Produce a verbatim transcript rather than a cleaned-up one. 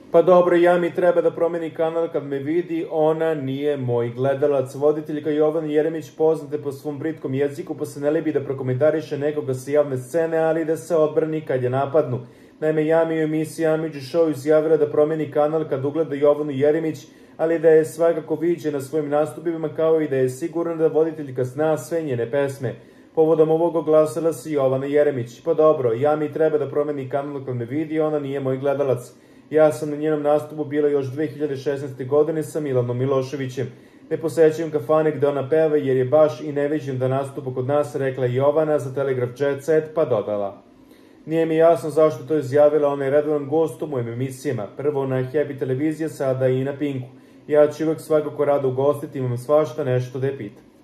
Pa dobro, ja mi treba da promeni kanal kad me vidi, ona nije moj gledalac. Voditeljka Jovana Jeremić poznata po svom britkom jeziku, pa se ne libi da prokomentariše nekoga sa javne scene, ali da se odbrani kad je napadnu. Naime, Jami u emisiji Amidži Show izjavila da promeni kanal kad ugleda Jovanu Jeremić, ali da je svakako viđe na svojim nastupima, kao i da je sigurna da voditeljka zna sve njene pesme. Povodom ovog oglasila se Jovana Jeremić. Pa dobro, Jami treba da promeni kanal kad me vidi, ona nije moj gledalac. Ja sam na njenom nastupu bila još dve hiljade šesnaeste. godine sa Milanom Miloševićem. Ne posećujem kafane gde ona peva jer je baš i ne viđem da nastupu kod nas, rekla Jovana za Telegraf Jet Set, pa dodala. Nije mi jasno zašto to izjavila, ona je redovan gost u mojim emisijama. Prvo na Happy televizija, sada i na Pinku. Ja ću uvek svakako rado ugostiti, imam svašta nešto da je pitam.